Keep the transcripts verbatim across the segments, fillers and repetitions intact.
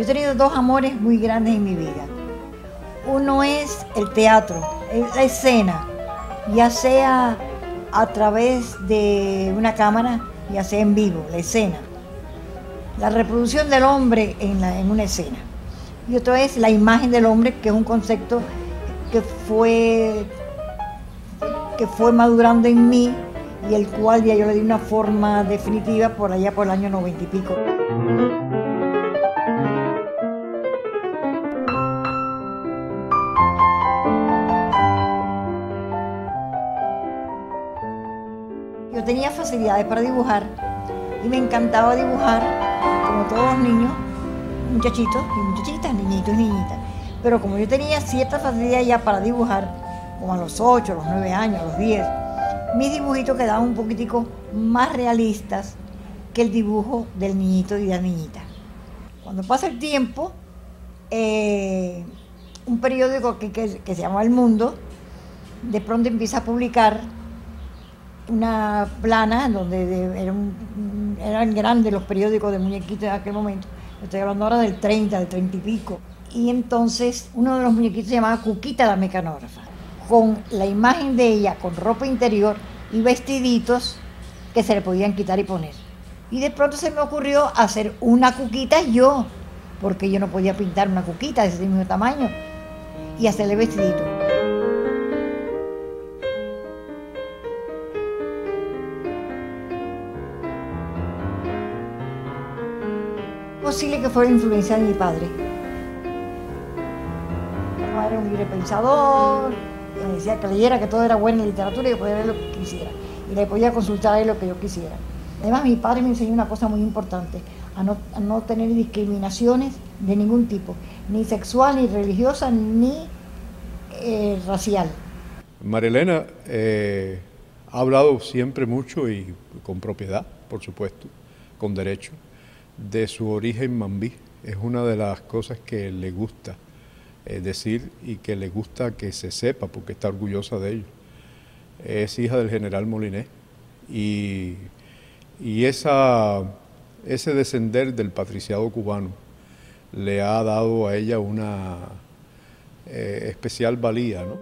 tenido dos amores muy grandes en mi vida. Uno es el teatro, la escena, ya sea a través de una cámara, ya sea en vivo, la escena. La reproducción del hombre en, la, en una escena. Y otro es la imagen del hombre, que es un concepto que fue, que fue madurando en mí y el cual ya yo le di una forma definitiva por allá por el año noventa y pico. Yo tenía facilidades para dibujar y me encantaba dibujar, como todos los niños, muchachitos y muchachitas, niñitos y niñitas. Pero como yo tenía cierta facilidad ya para dibujar, como a los ocho, a los nueve años, a los diez, mis dibujitos quedaban un poquitico más realistas que el dibujo del niñito y de la niñita. Cuando pasa el tiempo, eh, un periódico que, que, que se llama El Mundo, de pronto empieza a publicar una plana donde de, era un, eran grandes los periódicos de muñequitos en aquel momento. Estoy hablando ahora del treinta, del treinta y pico. Y entonces uno de los muñequitos se llamaba Cuquita la mecanógrafa, con la imagen de ella con ropa interior y vestiditos que se le podían quitar y poner. Y de pronto se me ocurrió hacer una cuquita yo, porque yo no podía pintar una cuquita de ese mismo tamaño, y hacerle vestidito. Es posible que fuera la influencia de mi padre. Mi padre era un libre pensador, me decía que leyera, que todo era bueno en literatura y que podía leer lo que quisiera. Y le podía consultar a él lo que yo quisiera. Además, mi padre me enseñó una cosa muy importante, a no, a no tener discriminaciones de ningún tipo, ni sexual, ni religiosa, ni eh, racial. María Elena eh, ha hablado siempre mucho y con propiedad, por supuesto, con derecho, de su origen mambí. Es una de las cosas que le gusta eh, decir y que le gusta que se sepa porque está orgullosa de ello. Es hija del general Moliné y, y esa, ese descender del patriciado cubano le ha dado a ella una eh, especial valía, ¿no?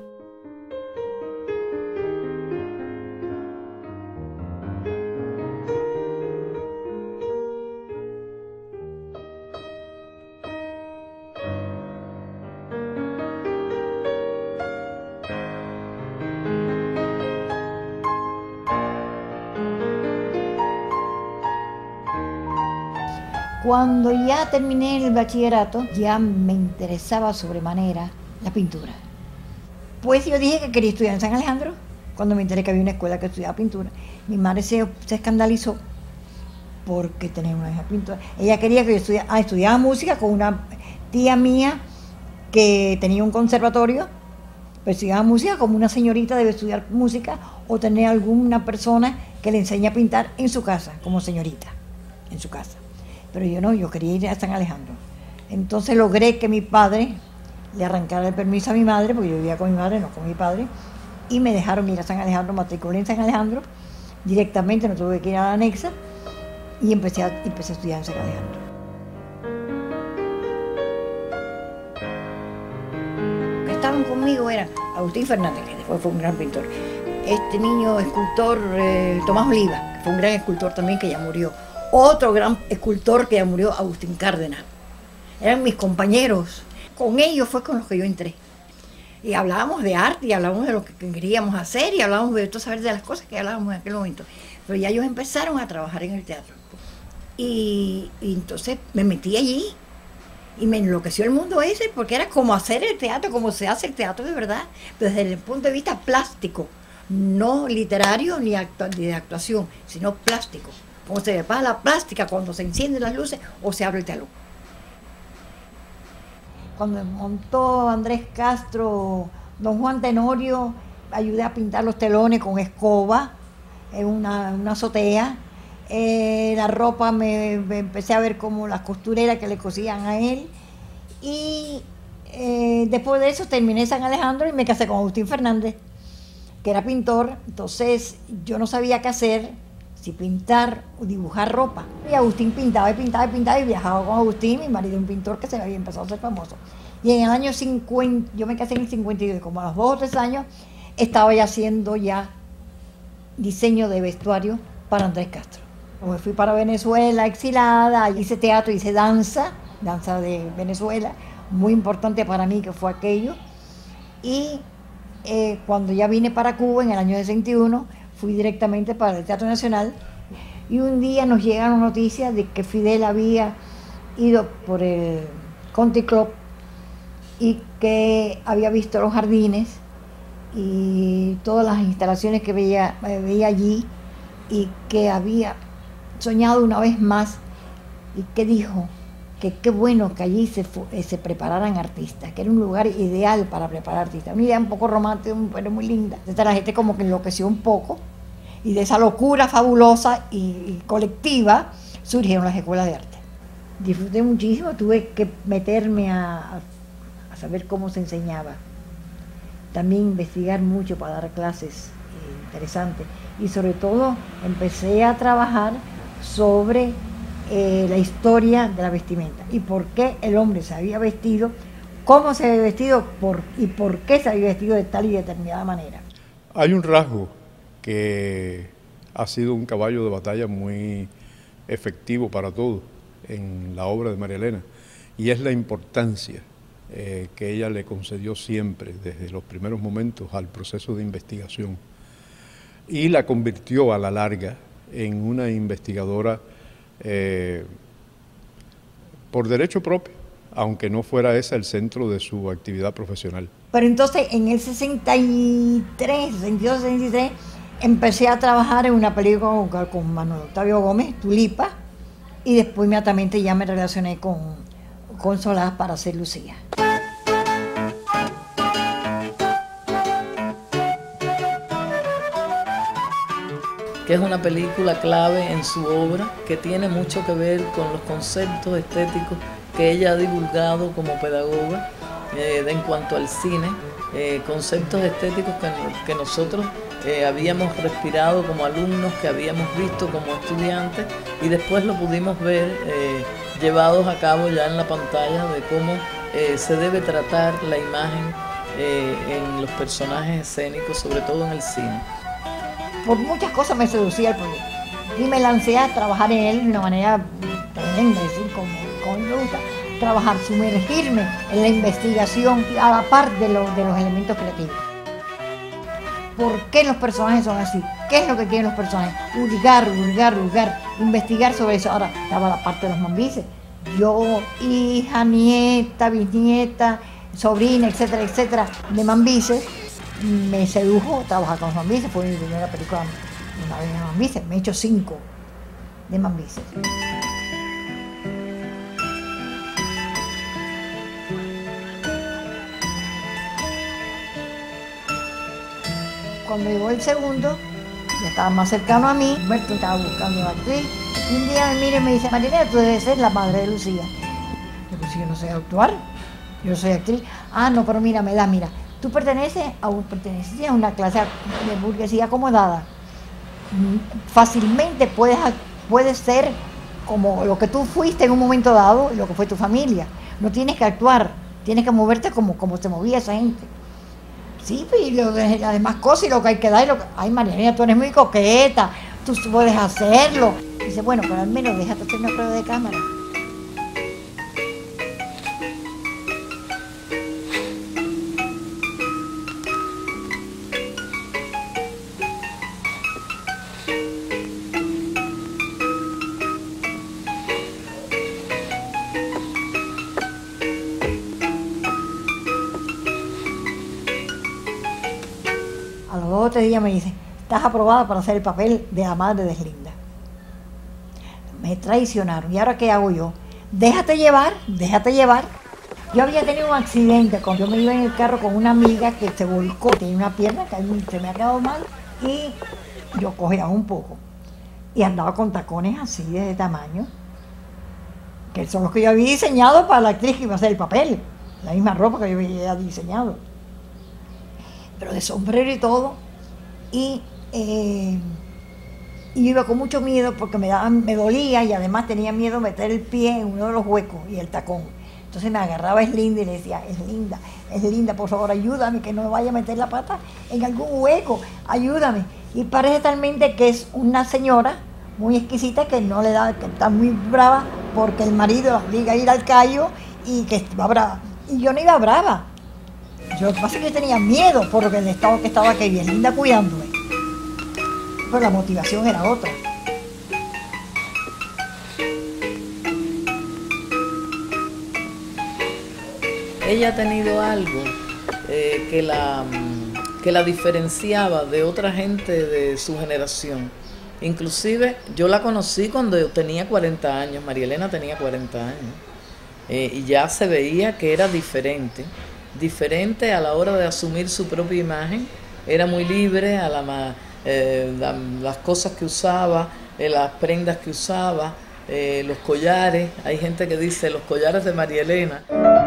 Cuando ya terminé el bachillerato, ya me interesaba sobremanera la pintura. Pues yo dije que quería estudiar en San Alejandro, cuando me enteré que había una escuela que estudiaba pintura. Mi madre se, se escandalizó porque tenía una hija pintora. Ella quería que yo estudiara, ah, estudiaba música con una tía mía que tenía un conservatorio, pero estudiaba música como una señorita debe estudiar música o tener alguna persona que le enseñe a pintar en su casa, como señorita, en su casa. Pero yo no, yo quería ir a San Alejandro. Entonces logré que mi padre le arrancara el permiso a mi madre, porque yo vivía con mi madre, no con mi padre, y me dejaron ir a San Alejandro, matriculé en San Alejandro, directamente, no tuve que ir a la anexa, y empecé a, empecé a estudiar en San Alejandro. Los que estaban conmigo eran Agustín Fernández, que después fue un gran pintor, este niño escultor eh, Tomás Oliva, que fue un gran escultor también, que ya murió. Otro gran escultor que ya murió, Agustín Cárdenas. Eran mis compañeros. Con ellos fue con los que yo entré. Y hablábamos de arte, y hablábamos de lo que queríamos hacer, y hablábamos de todo saber de las cosas que hablábamos en aquel momento. Pero ya ellos empezaron a trabajar en el teatro. Y, y entonces me metí allí, y me enloqueció el mundo ese, porque era como hacer el teatro, como se hace el teatro de verdad, desde el punto de vista plástico, no literario ni, actu ni de actuación, sino plástico. Como se repara la plástica cuando se encienden las luces o se abre el telón. Cuando montó Andrés Castro, don Juan Tenorio, ayudé a pintar los telones con escoba en una, una azotea. Eh, la ropa me, me empecé a ver como las costureras que le cosían a él. Y eh, después de eso terminé San Alejandro y me casé con Agustín Fernández, que era pintor. Entonces yo no sabía qué hacer. si pintar o dibujar ropa. Y Agustín pintaba y pintaba y pintaba y viajaba con Agustín, mi marido, un pintor que se había empezado a ser famoso. Y en el año cincuenta, yo me casé en el cincuenta y dos, como a los dos o tres años, estaba ya haciendo ya diseño de vestuario para Andrés Castro. Me fui para Venezuela, exilada, hice teatro, hice danza, danza de Venezuela, muy importante para mí que fue aquello. Y eh, cuando ya vine para Cuba en el año sesenta y uno, fui directamente para el Teatro Nacional y un día nos llegaron noticias de que Fidel había ido por el Country Club y que había visto los jardines y todas las instalaciones que veía, veía allí y que había soñado una vez más y que dijo que qué bueno que allí se, se prepararan artistas, que era un lugar ideal para preparar artistas. Una idea un poco romántica, pero muy linda. Entonces la gente como que enloqueció un poco y de esa locura fabulosa y, y colectiva surgieron las escuelas de arte. Disfruté muchísimo, tuve que meterme a, a saber cómo se enseñaba. También investigar mucho para dar clases eh, interesantes. Y sobre todo empecé a trabajar sobre eh, la historia de la vestimenta y por qué el hombre se había vestido, cómo se había vestido por, y por qué se había vestido de tal y determinada manera. Hay un rasgo que ha sido un caballo de batalla muy efectivo para todos en la obra de María Elena, y es la importancia eh, que ella le concedió siempre, desde los primeros momentos, al proceso de investigación, y la convirtió a la larga en una investigadora eh, por derecho propio, aunque no fuera ese el centro de su actividad profesional. Pero entonces en el sesenta y tres, sesenta y dos, sesenta y tres, empecé a trabajar en una película con, con Manuel Octavio Gómez, Tulipa, y después inmediatamente ya me relacioné con, con Solás para hacer Lucía. Que es una película clave en su obra, que tiene mucho que ver con los conceptos estéticos que ella ha divulgado como pedagoga eh, de, en cuanto al cine, eh, conceptos estéticos que, que nosotros eh, habíamos respirado como alumnos, que habíamos visto como estudiantes y después lo pudimos ver eh, llevados a cabo ya en la pantalla de cómo eh, se debe tratar la imagen eh, en los personajes escénicos, sobre todo en el cine. Por muchas cosas me seducía el proyecto y me lancé a trabajar en él de una manera tremenda, es decir, como, como me gusta trabajar, sumergirme en la investigación a la par de, lo, de los elementos creativos. ¿Por qué los personajes son así? ¿Qué es lo que quieren los personajes? Hurgar, hurgar, hurgar, investigar sobre eso. Ahora estaba la parte de los mambises. Yo, hija, nieta, bisnieta, sobrina, etcétera, etcétera, de mambises, me sedujo trabajar con los mambises. Fue mi primera película una vez de mambises. Me he hecho cinco de mambises. Cuando llegó el segundo, ya estaba más cercano a mí, Humberto estaba buscando a la actriz, y un día me mira y me dice: María Elena, tú debes ser la madre de Lucía. Yo pues yo no sé actuar, yo soy actriz. Ah, no, pero mira, me da, mira, tú perteneces a, un, perteneces a una clase de burguesía acomodada. Fácilmente puedes, puedes ser como lo que tú fuiste en un momento dado y lo que fue tu familia. No tienes que actuar, tienes que moverte como, como se movía esa gente. Sí, y lo de, las demás cosas y lo que hay que dar. Y lo que, ay, María Elena, tú eres muy coqueta, tú puedes hacerlo. Dice, bueno, pero al menos déjate hacer una prueba de cámara. A los dos o tres días me dice: estás aprobada para hacer el papel de la madre de Deslinda. Me traicionaron. ¿Y ahora qué hago yo? Déjate llevar, déjate llevar. Yo había tenido un accidente cuando yo me iba en el carro con una amiga que se volcó, tenía una pierna que se me ha quedado mal y yo cojeaba un poco. Y andaba con tacones así de ese tamaño, que son los que yo había diseñado para la actriz que iba a hacer el papel. La misma ropa que yo había diseñado, pero de sombrero y todo. Y, eh, Y yo iba con mucho miedo porque me, daba, me dolía y además tenía miedo de meter el pie en uno de los huecos y el tacón. Entonces me agarraba a Eslinda y le decía, Eslinda, Eslinda, por favor, ayúdame, que no me vaya a meter la pata en algún hueco, ayúdame. Y parece talmente que es una señora muy exquisita que no le da, que está muy brava porque el marido la obliga a ir al callo y que va brava. Y yo no iba brava. Yo, lo que pasa es que yo tenía miedo por el estado que estaba aquella Eslinda cuidándome. Pero la motivación era otra. Ella ha tenido algo eh, que, la, que la diferenciaba de otra gente de su generación. Inclusive yo la conocí cuando yo tenía cuarenta años, María Elena tenía cuarenta años, eh, y ya se veía que era diferente, diferente a la hora de asumir su propia imagen, era muy libre a la, eh, la, las cosas que usaba, eh, las prendas que usaba, eh, los collares. Hay gente que dice los collares de María Elena.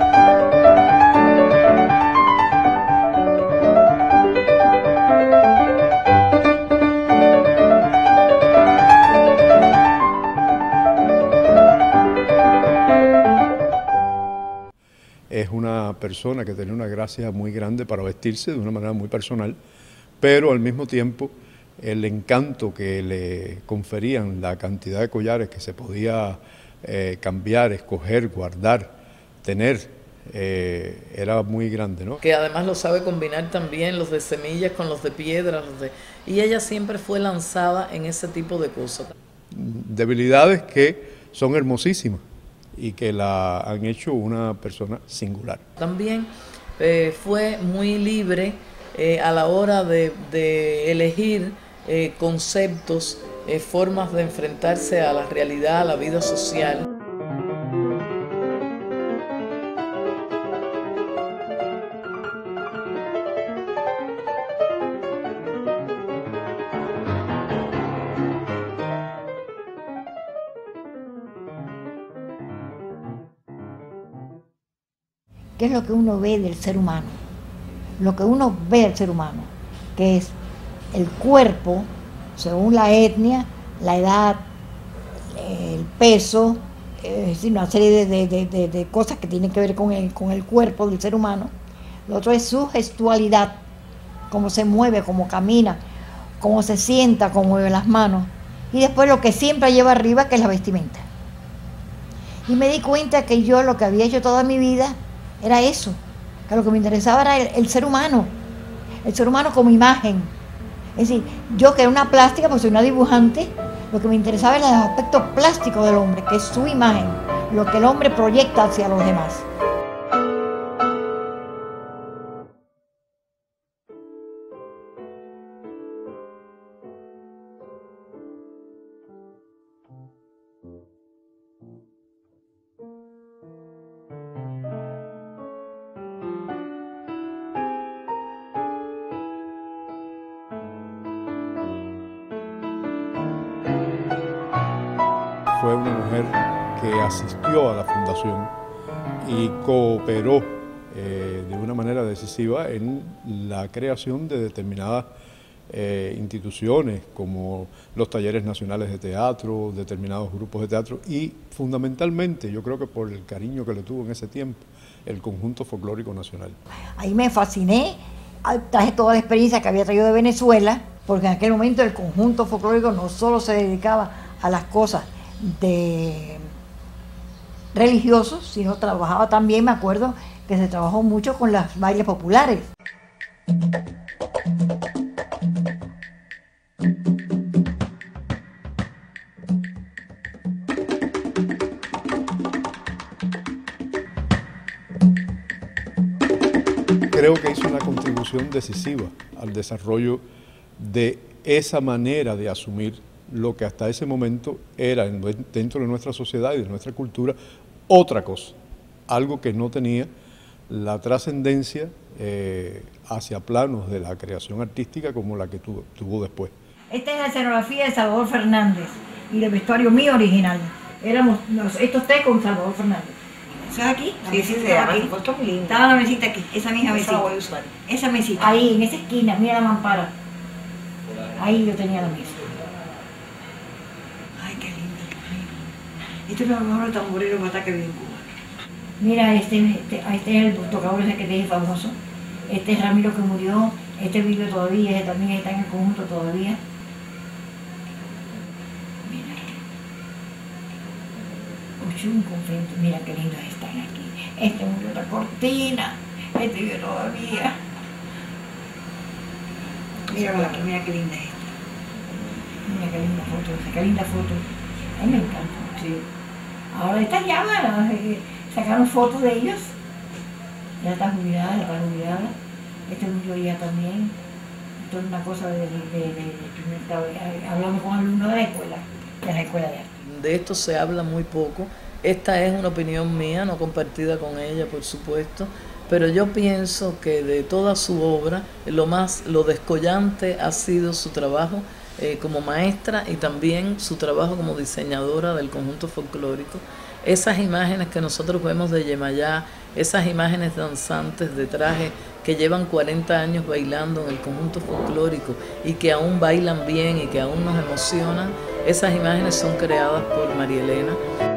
Es una persona que tenía una gracia muy grande para vestirse de una manera muy personal, pero al mismo tiempo el encanto que le conferían la cantidad de collares que se podía eh, cambiar, escoger, guardar, tener, eh, era muy grande, ¿no? Que además lo sabe combinar también, los de semillas con los de piedras, los de... y ella siempre fue lanzada en ese tipo de cosas. Debilidades que son hermosísimas y que la han hecho una persona singular. También eh, fue muy libre eh, a la hora de, de elegir eh, conceptos, eh, formas de enfrentarse a la realidad, a la vida social. ¿Qué es lo que uno ve del ser humano? Lo que uno ve del ser humano, que es el cuerpo, según la etnia, la edad, el peso, es decir, una serie de, de, de, de cosas que tienen que ver con el, con el cuerpo del ser humano. Lo otro es su gestualidad, cómo se mueve, cómo camina, cómo se sienta, cómo mueve las manos. Y después lo que siempre lleva arriba, que es la vestimenta. Y me di cuenta que yo lo que había hecho toda mi vida era eso, que lo que me interesaba era el, el ser humano, el ser humano como imagen. Es decir, yo que era una plástica, pues soy una dibujante, lo que me interesaba era el aspecto plástico del hombre, que es su imagen, lo que el hombre proyecta hacia los demás. Fue una mujer que asistió a la fundación y cooperó eh, de una manera decisiva en la creación de determinadas eh, instituciones como los talleres nacionales de teatro, determinados grupos de teatro y fundamentalmente, yo creo que por el cariño que le tuvo en ese tiempo, el Conjunto Folclórico Nacional. Ahí me fasciné, traje toda la experiencia que había traído de Venezuela, porque en aquel momento el Conjunto Folclórico no solo se dedicaba a las cosas de religiosos, sino trabajaba también, me acuerdo que se trabajó mucho con los bailes populares. Creo que hizo una contribución decisiva al desarrollo de esa manera de asumir lo que hasta ese momento era dentro de nuestra sociedad y de nuestra cultura otra cosa, algo que no tenía la trascendencia eh, hacia planos de la creación artística como la que tuvo, tuvo después. Esta es la escenografía de Salvador Fernández y el vestuario mío original. Éramos estos tres con Salvador Fernández. ¿Eso es aquí? La Sí, sí, sí, aquí. Está muy lindo. Estaba la mesita aquí, esa misma mesita. Esa la voy a usar. Esa mesita. Ahí, en esa esquina, mira la mampara. Ahí yo tenía la mesa. Este es uno de los mejores tamboreros bata que vi en Cuba. Mira, este, este, este es el tocador ese que te dije famoso. Este es Ramiro que murió. Este vive todavía, este también está en el conjunto todavía. Mira. Ochun Confento. Mira qué lindos están aquí. Este murió otra cortina. Este vive todavía. Mira, mira, mira qué linda es esta. Mira qué linda foto, qué linda foto. A mí me encanta, sí. Ahora estas llamas, sacaron fotos de ellos. Ya está jubilada, ya está jubilada. Este murió ya también. Esto es una cosa de, de, de, de, de hablamos con alumnos de la escuela, de la escuela de arte. De esto se habla muy poco. Esta es una opinión mía, no compartida con ella, por supuesto. Pero yo pienso que de toda su obra, lo más, lo descollante ha sido su trabajo eh, como maestra y también su trabajo como diseñadora del conjunto folclórico. Esas imágenes que nosotros vemos de Yemayá, esas imágenes danzantes de traje que llevan cuarenta años bailando en el conjunto folclórico y que aún bailan bien y que aún nos emocionan, esas imágenes son creadas por María Elena.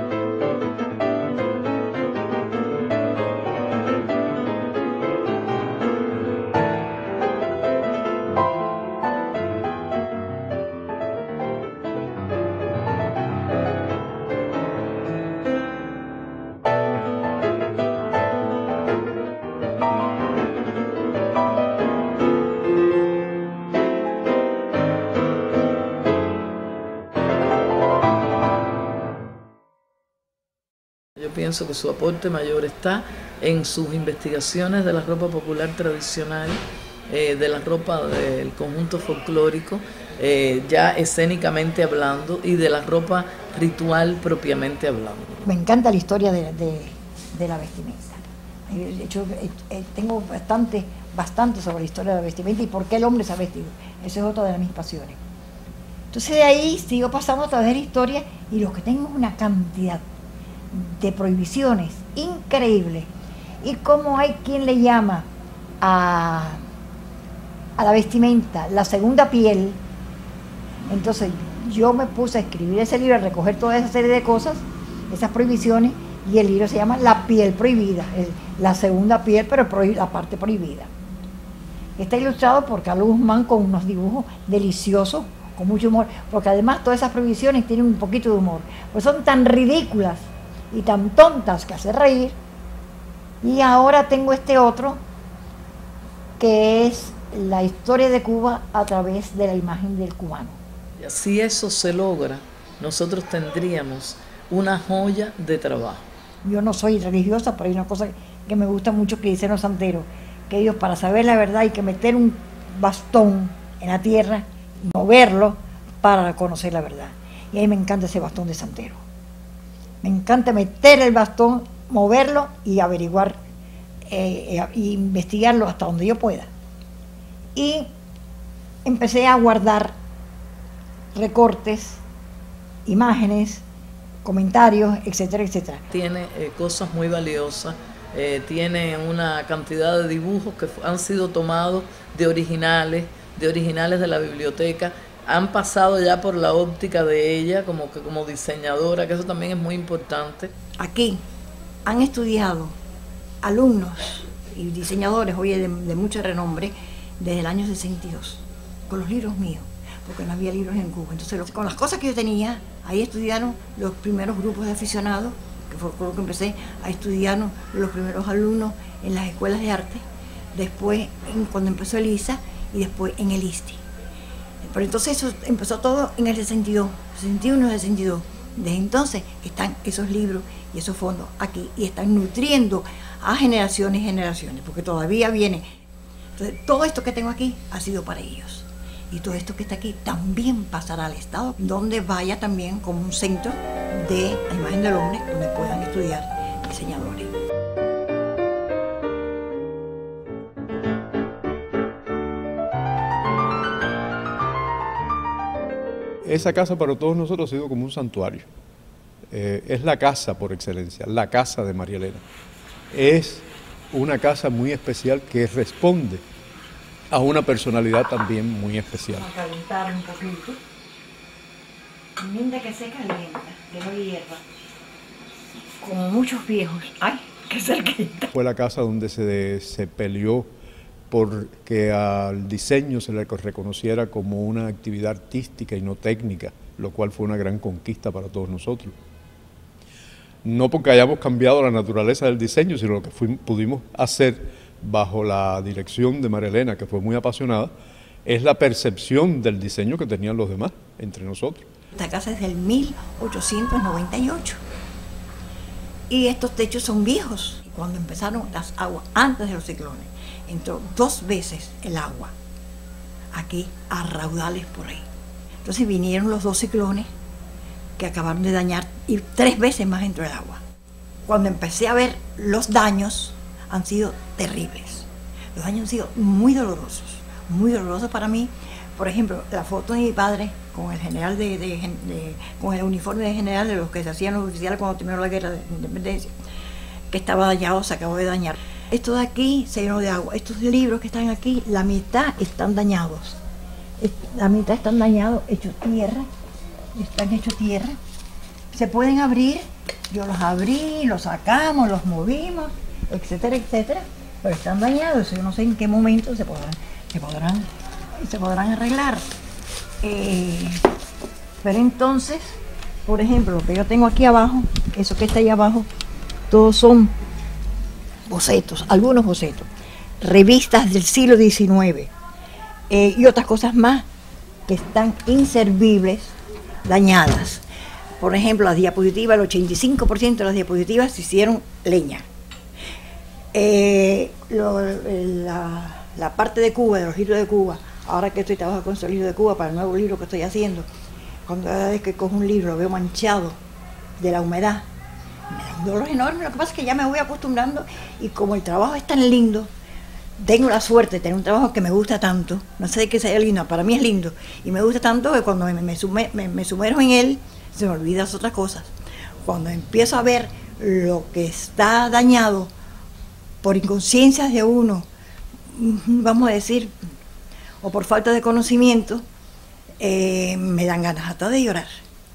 Yo pienso que su aporte mayor está en sus investigaciones de la ropa popular tradicional, eh, de la ropa del conjunto folclórico, eh, ya escénicamente hablando, y de la ropa ritual propiamente hablando. Me encanta la historia de, de, de la vestimenta. De hecho, eh, tengo bastante, bastante sobre la historia de la vestimenta y por qué el hombre se ha vestido. Esa es otra de mis pasiones. Entonces de ahí sigo pasando a través de la historia y lo que tengo es una cantidad de prohibiciones increíbles, y como hay quien le llama a, a la vestimenta la segunda piel. Entonces yo me puse a escribir ese libro, a recoger toda esa serie de cosas, esas prohibiciones, y el libro se llama La piel prohibida, la segunda piel, pero la parte prohibida. Está ilustrado por Carlos Guzmán con unos dibujos deliciosos, con mucho humor, porque además todas esas prohibiciones tienen un poquito de humor, pues son tan ridículas y tan tontas que hace reír. Y ahora tengo este otro, que es la historia de Cuba a través de la imagen del cubano. Y si eso se logra, nosotros tendríamos una joya de trabajo. Yo no soy religiosa, pero hay una cosa que me gusta mucho que dicen los santeros, que ellos, para saber la verdad, hay que meter un bastón en la tierra y moverlo para conocer la verdad. Y a mí me encanta ese bastón de santero. Me encanta meter el bastón, moverlo y averiguar, eh, e investigarlo hasta donde yo pueda. Y empecé a guardar recortes, imágenes, comentarios, etcétera, etcétera. Tiene eh, cosas muy valiosas, eh, tiene una cantidad de dibujos que han sido tomados de originales, de originales de la biblioteca, han pasado ya por la óptica de ella como, que, como diseñadora, que eso también es muy importante. Aquí han estudiado alumnos y diseñadores, oye, de, de mucho renombre, desde el año sesenta y dos, con los libros míos, porque no había libros en Cuba. Entonces, lo, con las cosas que yo tenía, ahí estudiaron los primeros grupos de aficionados, que fue con lo que empecé, a estudiar los primeros alumnos en las escuelas de arte, después en, cuando empezó el I S A, y después en el I S T I. Pero entonces eso empezó todo en el sesenta y dos, sesenta y uno, sesenta y dos. Desde entonces están esos libros y esos fondos aquí y están nutriendo a generaciones y generaciones, porque todavía viene. Entonces, todo esto que tengo aquí ha sido para ellos. Y todo esto que está aquí también pasará al Estado, donde vaya también como un centro de la imagen del hombre, donde puedan estudiar diseñadores. Esa casa para todos nosotros ha sido como un santuario. Eh, es la casa por excelencia, la casa de María Elena. Es una casa muy especial que responde a una personalidad también muy especial. Vamos a calentar un poquito. Linda que se calienta, que no hierva. como muchos viejos. ¡Ay, qué cerquita! Fue la casa donde se, se peleó porque al diseño se le reconociera como una actividad artística y no técnica, lo cual fue una gran conquista para todos nosotros. No porque hayamos cambiado la naturaleza del diseño, sino lo que fuimos, pudimos hacer bajo la dirección de María Elena, que fue muy apasionada, es la percepción del diseño que tenían los demás entre nosotros. Esta casa es del mil ochocientos noventa y ocho y estos techos son viejos. Cuando empezaron las aguas, antes de los ciclones, entró dos veces el agua aquí a raudales por ahí. Entonces vinieron los dos ciclones que acabaron de dañar y tres veces más entró el agua. Cuando empecé a ver los daños, han sido terribles. Los daños han sido muy dolorosos, muy dolorosos para mí. Por ejemplo, la foto de mi padre con el general de, de, de con el uniforme de general de los que se hacían los oficiales cuando terminó la guerra de independencia, que estaba dañado, se acabó de dañar. Esto de aquí se llenó de agua. Estos libros que están aquí, la mitad están dañados. La mitad están dañados, hechos tierra, están hechos tierra. Se pueden abrir, yo los abrí, los sacamos, los movimos, etcétera, etcétera, pero están dañados. Yo no sé en qué momento se podrán, se podrán, se podrán arreglar. Eh, pero entonces, por ejemplo, lo que yo tengo aquí abajo, eso que está ahí abajo, todos son bocetos, algunos bocetos, revistas del siglo diecinueve eh, y otras cosas más que están inservibles, dañadas. Por ejemplo, las diapositivas, el ochenta y cinco por ciento de las diapositivas se hicieron leña. Eh, lo, la, la parte de Cuba, de los libros de Cuba, ahora que estoy trabajando con esos libros de Cuba para el nuevo libro que estoy haciendo, cuando cada vez que cojo un libro lo veo manchado de la humedad, me da un dolor enorme. Lo que pasa es que ya me voy acostumbrando y como el trabajo es tan lindo, tengo la suerte de tener un trabajo que me gusta tanto, no sé de qué sea lindo, para mí es lindo, y me gusta tanto que cuando me, me, sume, me, me sumerjo en él, se me olvidan las otras cosas. Cuando empiezo a ver lo que está dañado por inconsciencias de uno, vamos a decir, o por falta de conocimiento, eh, me dan ganas hasta de llorar.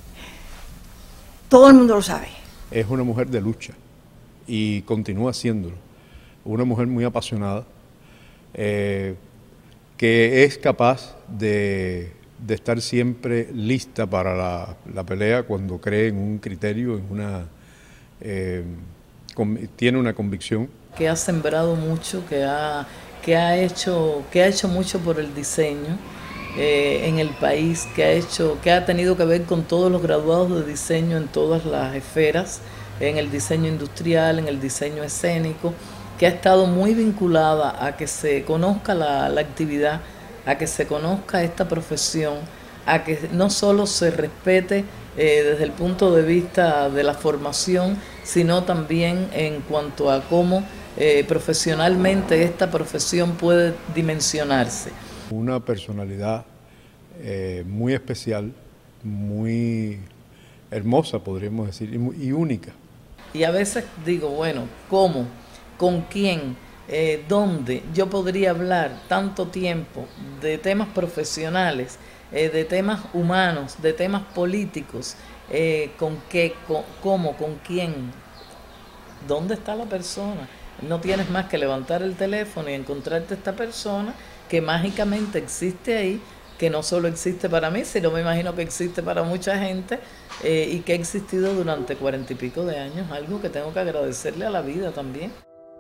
Todo el mundo lo sabe. Es una mujer de lucha y continúa siéndolo. Una mujer muy apasionada, eh, que es capaz de, de estar siempre lista para la, la pelea cuando cree en un criterio, en una, eh, con, tiene una convicción. Que ha sembrado mucho, que ha, que ha, hecho, que ha hecho mucho por el diseño eh, en el país, que ha, hecho, que ha tenido que ver con todos los graduados de diseño en todas las esferas, en el diseño industrial, en el diseño escénico, que ha estado muy vinculada a que se conozca la, la actividad, a que se conozca esta profesión, a que no solo se respete eh, desde el punto de vista de la formación, sino también en cuanto a cómo eh, profesionalmente esta profesión puede dimensionarse. Una personalidad eh, muy especial, muy hermosa, podríamos decir, y, muy, y única. Y a veces digo, bueno, ¿cómo? ¿Con quién? Eh, ¿Dónde? Yo podría hablar tanto tiempo de temas profesionales, eh, de temas humanos, de temas políticos, eh, ¿con qué? Con, ¿Cómo? ¿Con quién? ¿Dónde está la persona? No tienes más que levantar el teléfono y encontrarte esta persona que mágicamente existe ahí, que no solo existe para mí, sino me imagino que existe para mucha gente eh, y que ha existido durante cuarenta y pico de años, algo que tengo que agradecerle a la vida también.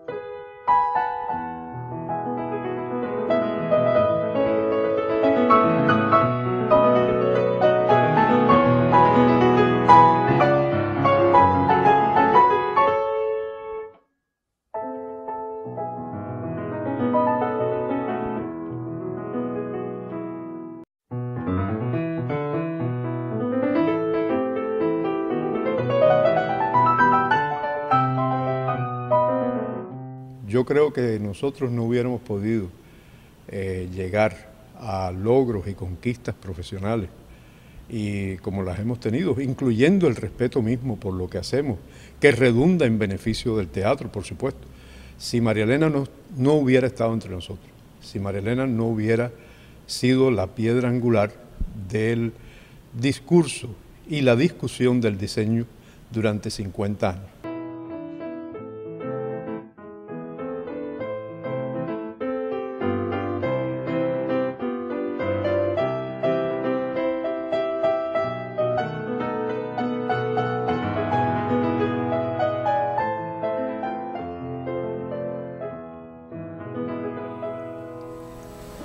Yo creo que nosotros no hubiéramos podido eh, llegar a logros y conquistas profesionales y como las hemos tenido, incluyendo el respeto mismo por lo que hacemos, que redunda en beneficio del teatro, por supuesto. Si María Elena no, no hubiera estado entre nosotros, si María Elena no hubiera sido la piedra angular del discurso y la discusión del diseño durante cincuenta años.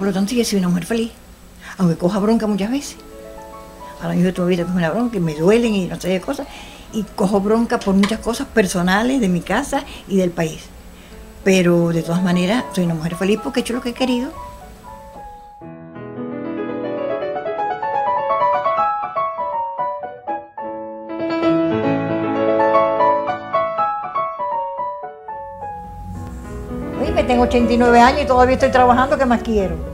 Por lo tanto, yo soy una mujer feliz, aunque coja bronca muchas veces. Ahora mismo todavía tengo una bronca y me duelen y no sé qué cosas, y cojo bronca por muchas cosas personales de mi casa y del país. Pero de todas maneras, soy una mujer feliz porque he hecho lo que he querido. Oye, tengo ochenta y nueve años y todavía estoy trabajando, ¿qué más quiero?